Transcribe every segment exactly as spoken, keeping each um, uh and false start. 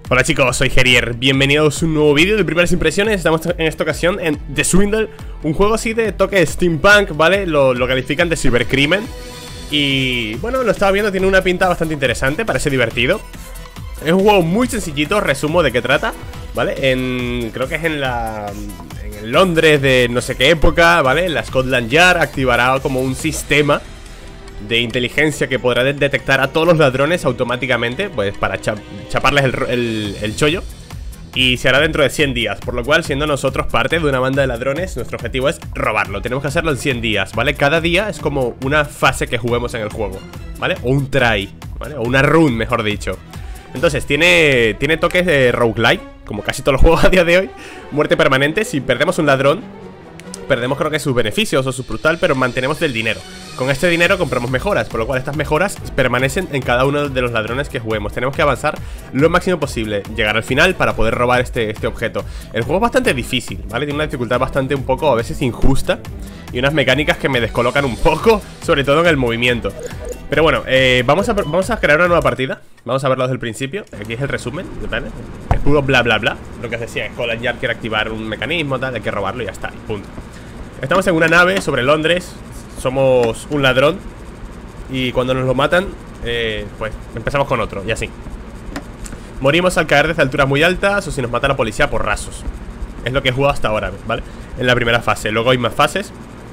Hola chicos, soy Gerier, bienvenidos a un nuevo vídeo de primeras impresiones. Estamos en esta ocasión en The Swindle, un juego así de toque steampunk, ¿vale? Lo, lo califican de cibercrimen. Y bueno, lo estaba viendo, tiene una pinta bastante interesante, parece divertido. Es un juego muy sencillito, resumo de qué trata, ¿vale? En, creo que es en la... en Londres de no sé qué época, ¿vale? En la Scotland Yard activará como un sistema de inteligencia que podrá de detectar a todos los ladrones automáticamente, pues para cha chaparles el, el, el chollo. Y se hará dentro de cien días, por lo cual, siendo nosotros parte de una banda de ladrones, nuestro objetivo es robarlo. Tenemos que hacerlo en cien días, ¿vale? Cada día es como una fase que juguemos en el juego, ¿vale? O un try, ¿vale? O una run, mejor dicho. Entonces, tiene, tiene toques de roguelike, como casi todos los juegos a día de hoy. Muerte permanente, si perdemos un ladrón, perdemos creo que sus beneficios o su brutal, pero mantenemos el dinero. Con este dinero compramos mejoras, por lo cual estas mejoras permanecen en cada uno de los ladrones que juguemos. Tenemos que avanzar lo máximo posible, llegar al final para poder robar este, este objeto. El juego es bastante difícil, ¿vale? Tiene una dificultad bastante un poco, a veces injusta, y unas mecánicas que me descolocan un poco, sobre todo en el movimiento. Pero bueno, eh, vamos, a, vamos a crear una nueva partida. Vamos a verlo desde el principio. Aquí es el resumen, ¿vale? Es puro bla bla bla. Lo que os decía, Scotland Yard quiere activar un mecanismo, tal, hay que robarlo y ya está, y punto. Estamos en una nave sobre Londres. Somos un ladrón. Y cuando nos lo matan, eh, pues empezamos con otro, y así. Morimos al caer desde alturas muy altas, o si nos mata la policía por rasos. Es lo que he jugado hasta ahora, ¿vale? En la primera fase, luego hay más fases.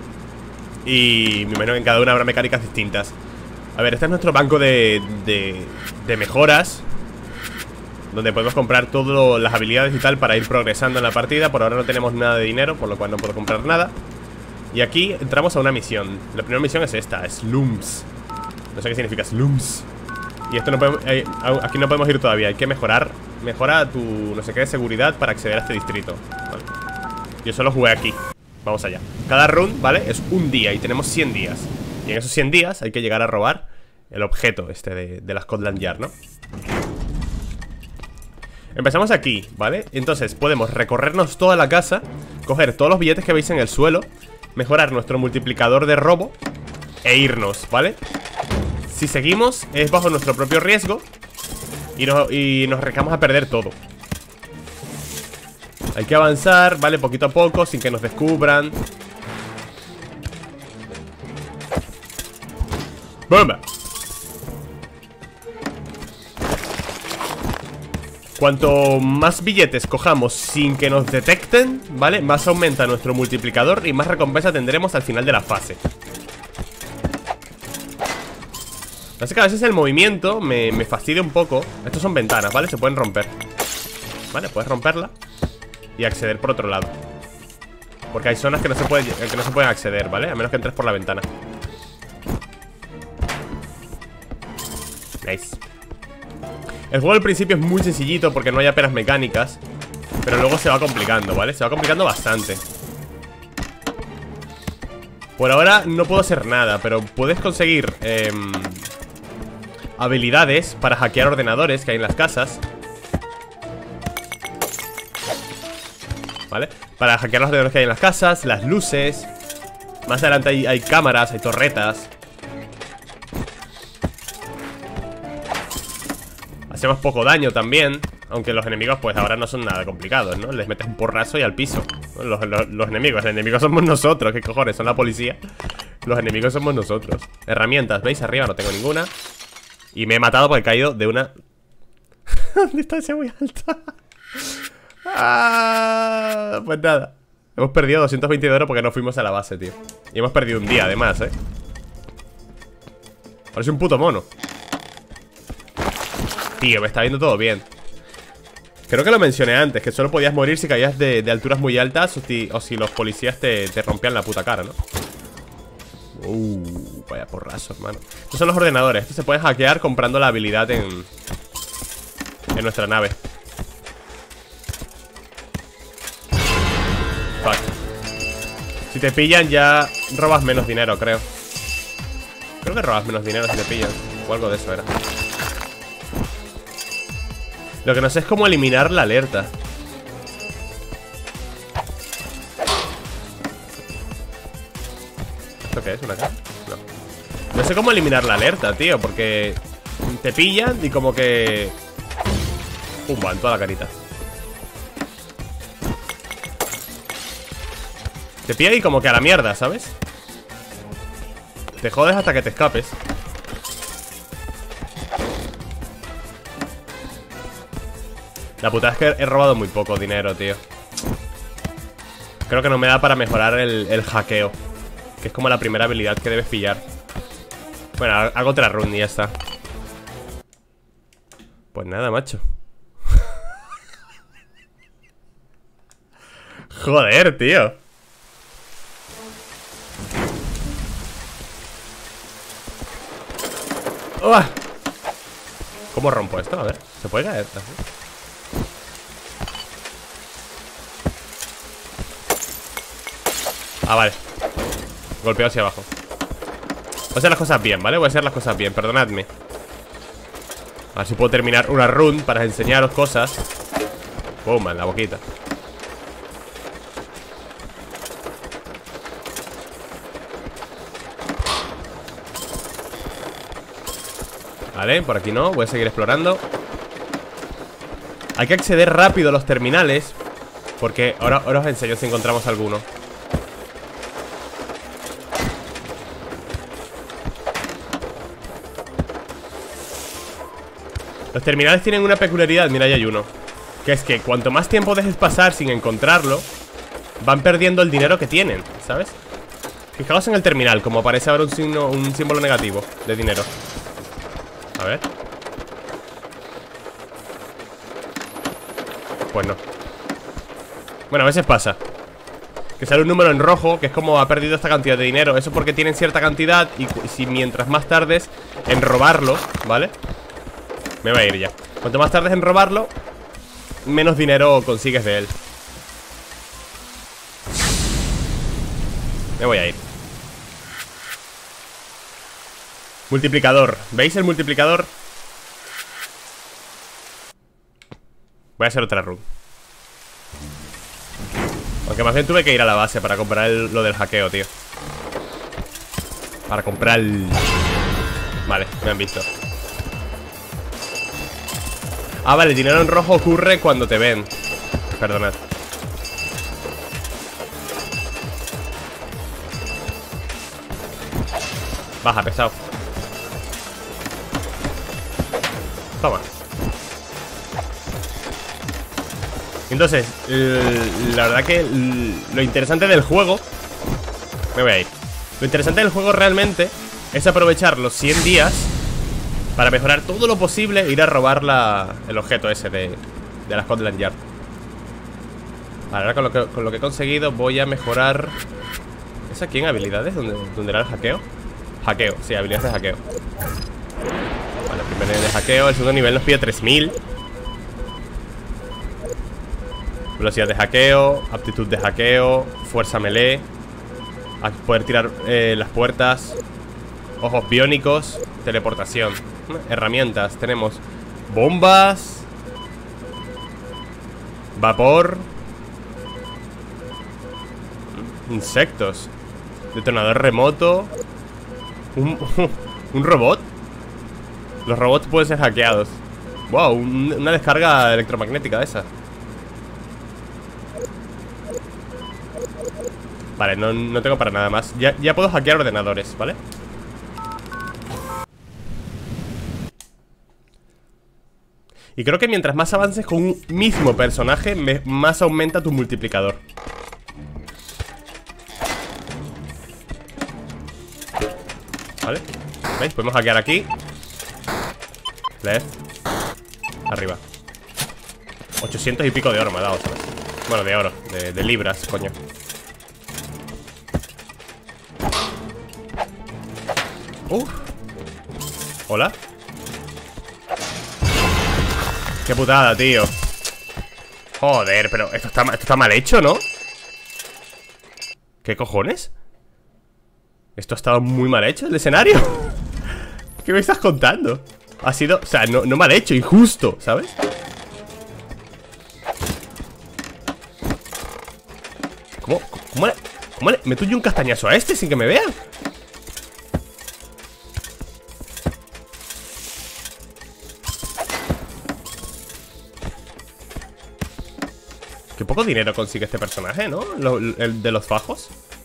Y me imagino que en cada una habrá mecánicas distintas. A ver, este es nuestro banco de, de, de mejoras, donde podemos comprar todas las habilidades y tal para ir progresando en la partida. Por ahora no tenemos nada de dinero, por lo cual no puedo comprar nada. Y aquí entramos a una misión. La primera misión es esta, Slums. No sé qué significa Slums. Y esto no podemos, eh, aquí no podemos ir todavía. Hay que mejorar. Mejora tu no sé qué de seguridad para acceder a este distrito, ¿vale? Yo solo jugué aquí. Vamos allá. Cada run, ¿vale? Es un día y tenemos cien días. Y en esos cien días hay que llegar a robar el objeto este de, de la Scotland Yard, ¿no? Empezamos aquí, ¿vale? Entonces podemos recorrernos toda la casa, coger todos los billetes que veis en el suelo, mejorar nuestro multiplicador de robo e irnos, ¿vale? Si seguimos es bajo nuestro propio riesgo y nos, y nos arriesgamos a perder todo. Hay que avanzar, ¿vale? Poquito a poco, sin que nos descubran. ¡Bomba! Cuanto más billetes cojamos sin que nos detecten, ¿vale? Más aumenta nuestro multiplicador y más recompensa tendremos al final de la fase. Así que a veces el movimiento me, me fastidia un poco. Estos son ventanas, ¿vale? Se pueden romper. Vale, puedes romperla y acceder por otro lado. Porque hay zonas que no se pueden, que no se pueden acceder, ¿vale? A menos que entres por la ventana. Nice. El juego al principio es muy sencillito porque no hay apenas mecánicas, pero luego se va complicando, ¿vale? Se va complicando bastante. Por ahora no puedo hacer nada, pero puedes conseguir eh, habilidades para hackear ordenadores que hay en las casas, ¿vale? Para hackear los ordenadores que hay en las casas, las luces. Más adelante hay, hay cámaras, hay torretas. Hacemos poco daño también, aunque los enemigos pues ahora no son nada complicados, ¿no? Les metes un porrazo y al piso. Los, los, los enemigos, los enemigos somos nosotros. ¿Qué cojones? Son la policía. Los enemigos somos nosotros. Herramientas, ¿veis? Arriba no tengo ninguna. Y me he matado porque he caído de una... ¿Dónde está ese muy alta? Ah, pues nada. Hemos perdido doscientos veinte de oro porque no fuimos a la base, tío. Y hemos perdido un día además, ¿eh? Parece un puto mono. Tío, me está viendo todo bien. Creo que lo mencioné antes, que solo podías morir si caías de, de alturas muy altas o si, o si los policías te, te rompían la puta cara, ¿no? Uh, vaya porrazo, hermano. Estos son los ordenadores. Estos se pueden hackear comprando la habilidad en, en nuestra nave. Fuck. Si te pillan ya robas menos dinero, creo. Creo que robas menos dinero si te pillan. O algo de eso era. Lo que no sé es cómo eliminar la alerta. ¿Esto qué es? ¿Una cara? No. No sé cómo eliminar la alerta, tío, porque te pillan y como que Pumba, en toda la carita. Te pilla ahí como que a la mierda, ¿sabes? Te jodes hasta que te escapes. La putada es que he robado muy poco dinero, tío. Creo que no me da para mejorar el, el hackeo, que es como la primera habilidad que debes pillar. Bueno, hago otra run y ya está. Pues nada, macho. Joder, tío. ¡Uah! ¿Cómo rompo esto? A ver, ¿se puede caer? Ah, vale. Golpeo hacia abajo. Voy a hacer las cosas bien, ¿vale? Voy a hacer las cosas bien, perdonadme. A ver si puedo terminar una run para enseñaros cosas. Pum, en la boquita. Vale, por aquí no, voy a seguir explorando. Hay que acceder rápido a los terminales, porque ahora, ahora os enseño si encontramos alguno. Los terminales tienen una peculiaridad, mira, ya hay uno, que es que cuanto más tiempo dejes pasar sin encontrarlo, van perdiendo el dinero que tienen, ¿sabes? Fijaos en el terminal, como aparece ahora un signo, un símbolo negativo de dinero. A ver. Pues no. Bueno, a veces pasa que sale un número en rojo, que es como ha perdido esta cantidad de dinero. Eso porque tienen cierta cantidad y si mientras más tardes en robarlo, ¿vale? Me va a ir ya. Cuanto más tardes en robarlo, menos dinero consigues de él. Me voy a ir. Multiplicador. ¿Veis el multiplicador? Voy a hacer otra run. Aunque más bien tuve que ir a la base para comprar el, lo del hackeo, tío. Para comprar el... Vale, me han visto. Ah, vale, el dinero en rojo ocurre cuando te ven. Perdonad. Baja, pesado. Toma. Entonces, la verdad que lo interesante del juego... Me voy a ir. Lo interesante del juego realmente es aprovechar los cien días para mejorar todo lo posible e ir a robar la, el objeto ese de, de la Scotland Yard. Vale, ahora con lo, que, con lo que he conseguido voy a mejorar... ¿Es aquí en habilidades? ¿Dónde, dónde era el hackeo? Hackeo, sí, habilidades de hackeo. Vale, primer nivel de hackeo. El segundo nivel nos pide tres mil. Velocidad de hackeo, aptitud de hackeo, fuerza melee, a poder tirar eh, las puertas, ojos biónicos, teleportación. Herramientas, tenemos bombas, vapor, insectos, detonador remoto, un, un robot. Los robots pueden ser hackeados. Wow, un, una descarga electromagnética de esa. Vale, no, no tengo para nada más. Ya, ya puedo hackear ordenadores, ¿vale? Y creo que mientras más avances con un mismo personaje, me, más aumenta tu multiplicador. ¿Vale? ¿Veis? Podemos hackear aquí. Left. Arriba. ochocientos y pico de oro me ha dado, ¿sabes? Bueno, de oro, de, de libras, coño. Uh. Hola. Qué putada, tío. Joder, pero esto está, esto está mal hecho, ¿no? ¿Qué cojones? Esto ha estado muy mal hecho, el escenario. ¿Qué me estás contando? Ha sido, o sea, no, no mal hecho, injusto, ¿sabes? ¿Cómo? ¿Cómo le, cómo le meto yo un castañazo a este sin que me vean? Qué poco dinero consigue este personaje, ¿no? Lo, el de los fajos.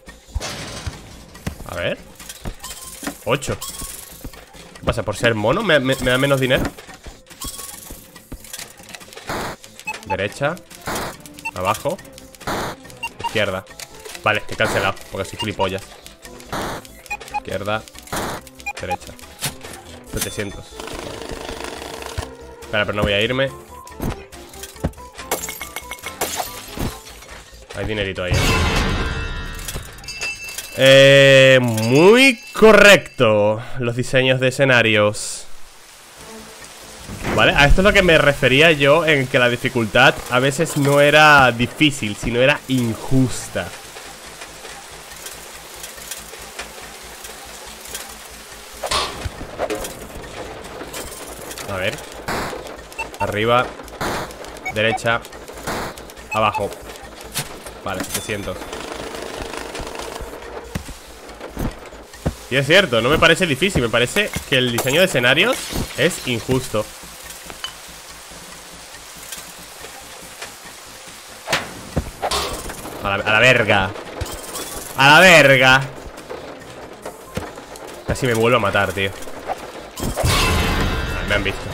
A ver. Ocho. ¿Qué pasa? ¿Por ser mono me, me, me da menos dinero? Derecha. Abajo. Izquierda. Vale, he cancelado, porque soy gilipollas. Izquierda. Derecha. setecientos. Espera, pero no voy a irme. Hay dinerito ahí. Eh, muy correcto. Los diseños de escenarios. Vale, a esto es lo que me refería yo, en que la dificultad a veces no era difícil, sino era injusta. A ver. Arriba. Derecha. Abajo. Vale, setecientos. Y es cierto, no me parece difícil. Me parece que el diseño de escenarios es injusto. A la, a la verga. A la verga. Casi me vuelvo a matar, tío. Ah, me han visto.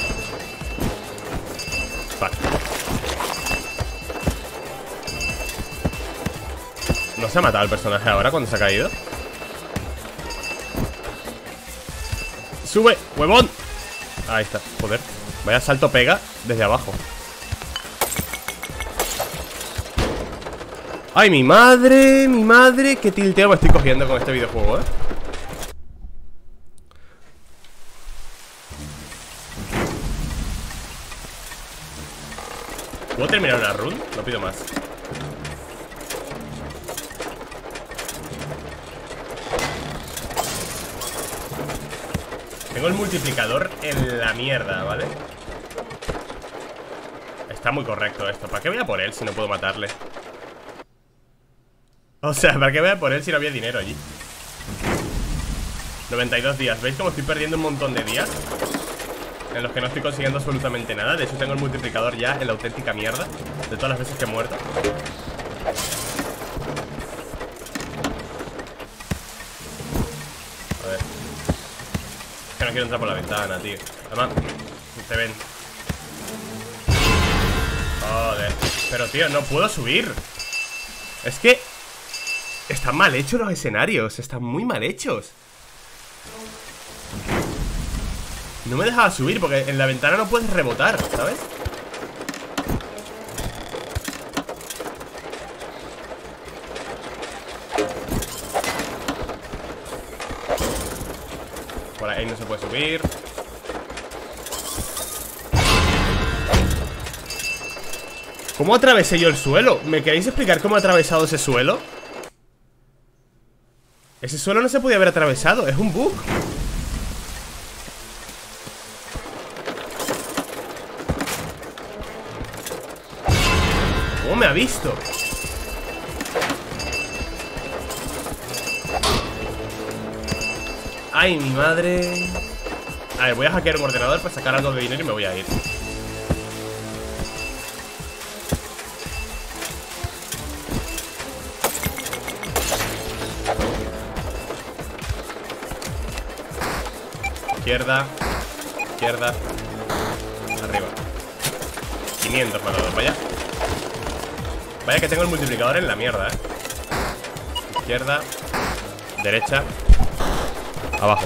Vale. ¿No se ha matado el personaje ahora cuando se ha caído? ¡Sube! ¡Huevón! Ahí está, joder. Vaya salto pega desde abajo. ¡Ay, mi madre! ¡Mi madre! ¡Qué tilteo me estoy cogiendo con este videojuego, eh! ¿Puedo terminar una run? No pido más. Tengo el multiplicador en la mierda, ¿vale? Está muy correcto esto. ¿Para qué voy a por él si no puedo matarle? O sea, ¿para qué voy a por él si no había dinero allí? noventa y dos días. ¿Veis cómo estoy perdiendo un montón de días? En los que no estoy consiguiendo absolutamente nada. De hecho tengo el multiplicador ya en la auténtica mierda de todas las veces que he muerto. A ver. Es que no quiero entrar por la ventana, tío. Además, te ven. Joder. Pero tío, no puedo subir. Es que están mal hechos los escenarios. Están muy mal hechos. No me dejaba subir porque en la ventana no puedes rebotar, ¿sabes? Por ahí no se puede subir. ¿Cómo atravesé yo el suelo? ¿Me queréis explicar cómo he atravesado ese suelo? Ese suelo no se podía haber atravesado. Es un bug. ¿Cómo me ha visto? Ay, mi madre. A ver, voy a hackear un ordenador para sacar algo de dinero y me voy a ir. Izquierda. Izquierda. Arriba. quinientos para todos, vaya. Vaya que tengo el multiplicador en la mierda, eh. Izquierda. Derecha. Abajo.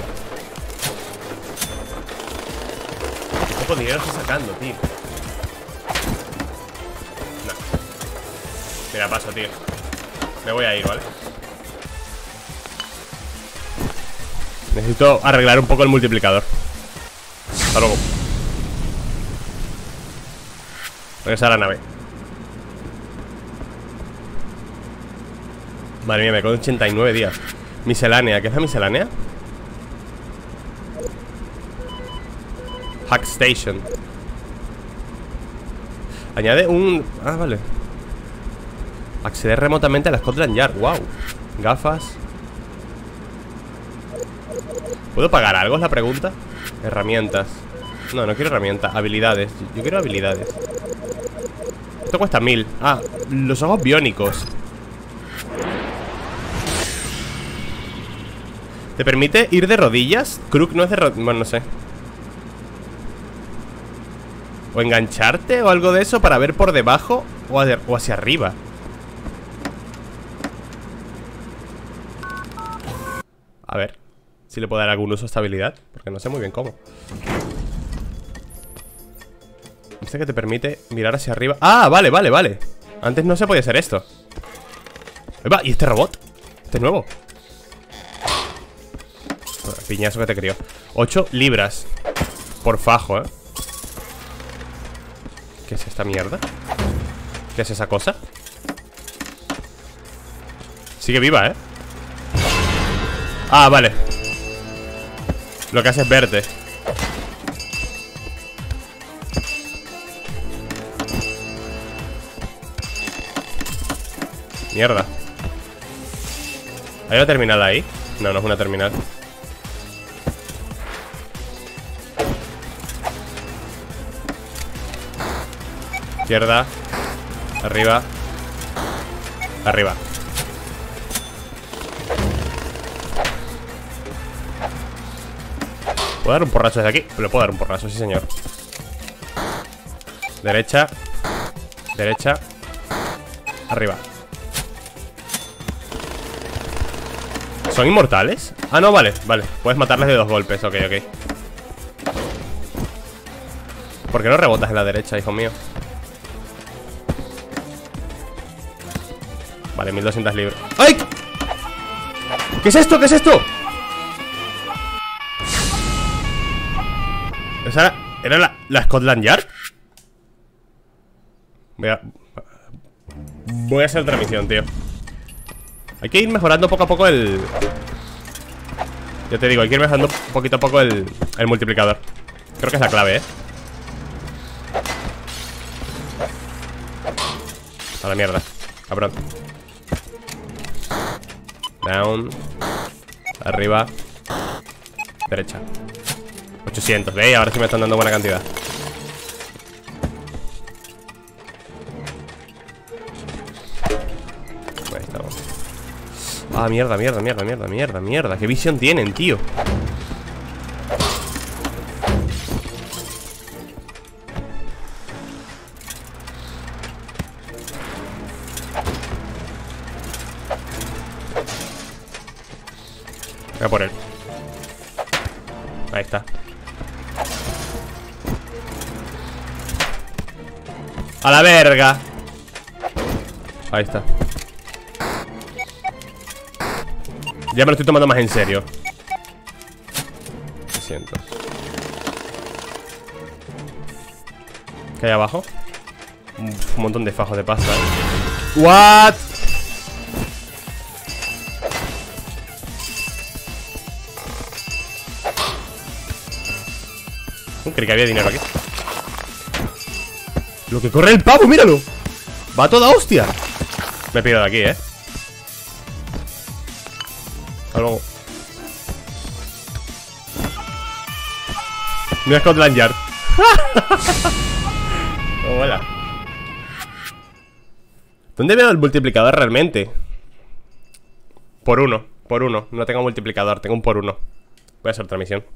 Qué poco dinero estoy sacando, tío. No. Mira, paso, tío. Me voy a ir, ¿vale? Necesito arreglar un poco el multiplicador. Hasta luego. Regresar a la nave. Madre mía, me quedo ochenta y nueve días. Miscelánea, ¿qué es la miscelánea? Hack Station. Añade un... Ah, vale. Acceder remotamente a la Scotland Yard. Wow. Gafas. ¿Puedo pagar algo? Es la pregunta. Herramientas. No, no quiero herramientas. Habilidades. Yo quiero habilidades. Esto cuesta mil. Ah, los ojos biónicos. ¿Te permite ir de rodillas? Crook no es de rodillas. Bueno, no sé. O engancharte o algo de eso para ver por debajo o, hacia, o hacia arriba. A ver si le puedo dar algún uso a esta habilidad, porque no sé muy bien cómo. Dice que te permite mirar hacia arriba. Ah, vale, vale, vale. Antes no se podía hacer esto. ¡Epa! ¿Y este robot? Este es nuevo. Bueno, piñazo que te crió. ocho libras por fajo, ¿eh? ¿Qué es esta mierda? ¿Qué es esa cosa? Sigue viva, ¿eh? Ah, vale. Lo que hace es verte. Mierda. ¿Hay una terminal ahí? No, no es una terminal. Izquierda. Arriba. Arriba. ¿Puedo dar un porrazo desde aquí? Le puedo dar un porrazo, sí señor. Derecha. Derecha. Arriba. ¿Son inmortales? Ah, no, vale, vale. Puedes matarles de dos golpes, ok, ok. ¿Por qué no rebotas en la derecha, hijo mío? Vale, mil doscientos libras. ¡Ay! ¿Qué es esto? ¿Qué es esto? ¿Esa era la, la Scotland Yard? Voy a... Voy a hacer otra misión, tío. Hay que ir mejorando poco a poco el... Ya te digo, hay que ir mejorando poquito a poco el, el multiplicador. Creo que es la clave, ¿eh? A la mierda, cabrón. Down. Arriba. Derecha. ochocientos, ¿veis? Ahora sí me están dando buena cantidad. Ahí estamos. Ah, mierda, mierda, mierda, mierda, mierda, mierda. ¿Qué visión tienen, tío? Voy a por él. Ahí está. ¡A la verga! Ahí está. Ya me lo estoy tomando más en serio. Lo siento. ¿Qué hay abajo? Un, un montón de fajos de pasta, ¿eh? ¿What? Creí que había dinero aquí. Lo que corre el pavo, míralo. Va a toda hostia. Me pido de aquí, eh. Hasta luego. Mira Scotland Yard. Oh, hola. ¿Dónde veo el multiplicador realmente? Por uno, por uno. No tengo multiplicador, tengo un por uno. Voy a hacer otra misión.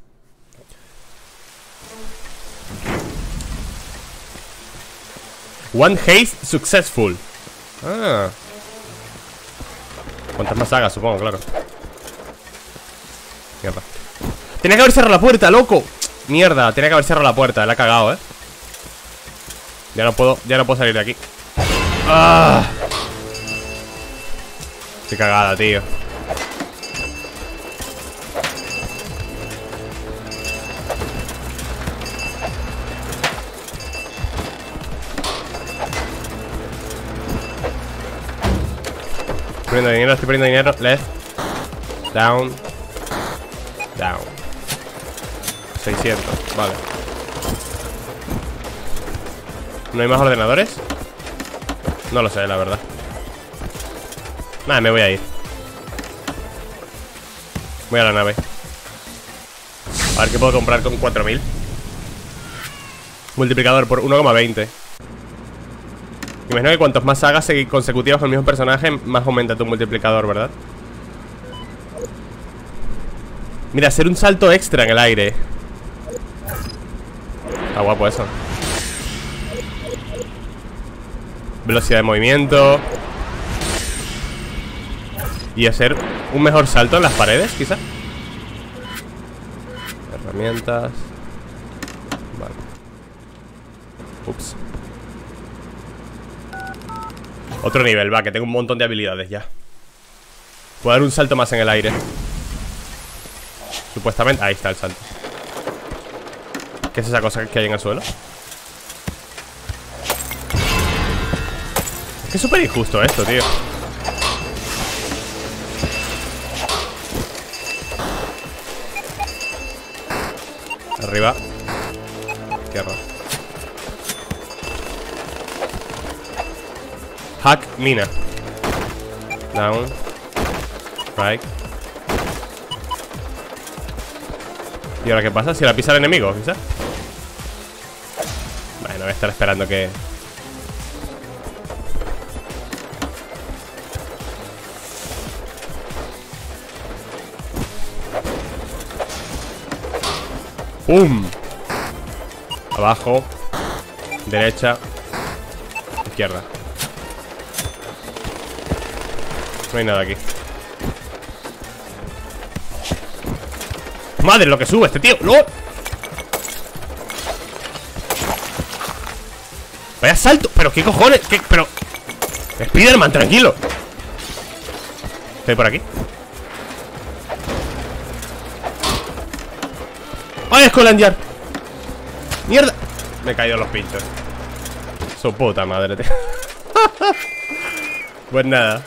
One haste successful. Ah. Cuantas más hagas, supongo, claro. Mierda. Tenía que haber cerrado la puerta, loco. Mierda, tenía que haber cerrado la puerta. La he cagado, eh. Ya no puedo, ya no puedo salir de aquí. Ah. Qué cagada, tío. Estoy poniendo dinero, estoy poniendo dinero. Left. Down. Down. seiscientos, vale. ¿No hay más ordenadores? No lo sé, la verdad. Nada, me voy a ir. Voy a la nave. A ver qué puedo comprar con cuatro mil. Multiplicador por uno coma veinte. Imagino que cuantos más sagas consecutivas con el mismo personaje, más aumenta tu multiplicador, ¿verdad? Mira, hacer un salto extra en el aire. Está guapo eso. Velocidad de movimiento. Y hacer un mejor salto en las paredes, quizá. Herramientas. Vale. Ups. Otro nivel, va, que tengo un montón de habilidades ya. Puedo dar un salto más en el aire. Supuestamente, ahí está el salto. ¿Qué es esa cosa que hay en el suelo? Es que es súper injusto esto, tío. Arriba. Izquierda. Hack mina. Down. Right. ¿Y ahora qué pasa? Si la pisa el enemigo, quizás. Bueno, voy a estar esperando que... ¡Pum! Abajo. Derecha. Izquierda. No hay nada aquí. Madre, lo que sube este tío. ¡No! Vaya salto. ¿Pero qué cojones? ¿Qué? Pero... Spiderman, tranquilo. ¿Qué hay por aquí? ¡Ay, escolandiar! ¡Mierda! Me he caído los pinchos. Su puta madre, tío. Pues nada.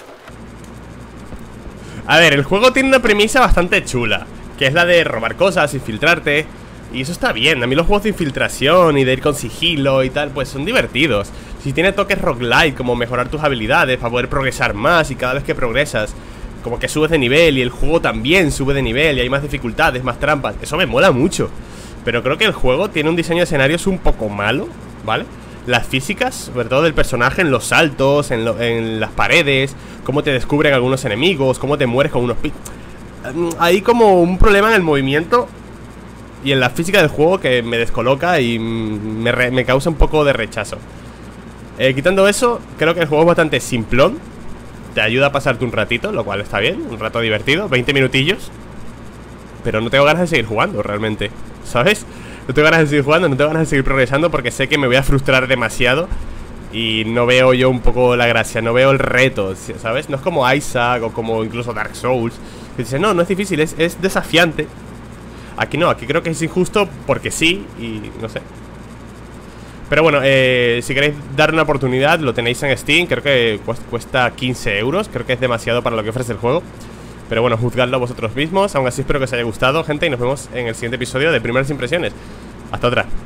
A ver, el juego tiene una premisa bastante chula, que es la de robar cosas, infiltrarte. Y eso está bien. A mí los juegos de infiltración y de ir con sigilo y tal, pues son divertidos. Si tiene toques roguelike, como mejorar tus habilidades para poder progresar más, y cada vez que progresas como que subes de nivel y el juego también sube de nivel y hay más dificultades, más trampas. Eso me mola mucho. Pero creo que el juego tiene un diseño de escenarios un poco malo, ¿vale? Las físicas, sobre todo del personaje, en los saltos, en, lo, en las paredes, cómo te descubren algunos enemigos, cómo te mueres con unos pi... Hay como un problema en el movimiento y en la física del juego que me descoloca y me, re, me causa un poco de rechazo. eh, Quitando eso, creo que el juego es bastante simplón. Te ayuda a pasarte un ratito, lo cual está bien, un rato divertido, veinte minutillos. Pero no tengo ganas de seguir jugando, realmente, ¿sabes? No tengo ganas de seguir jugando, no tengo ganas de seguir progresando, porque sé que me voy a frustrar demasiado y no veo yo un poco la gracia, no veo el reto, ¿sabes? No es como Isaac o como incluso Dark Souls, que dices, no, no es difícil, es, es desafiante. Aquí no, aquí creo que es injusto porque sí y no sé. Pero bueno, eh, si queréis dar una oportunidad, lo tenéis en Steam. Creo que cuesta quince euros. Creo que es demasiado para lo que ofrece el juego. Pero bueno, juzgadlo vosotros mismos. Aún así espero que os haya gustado, gente, y nos vemos en el siguiente episodio de Primeras Impresiones. Hasta otra.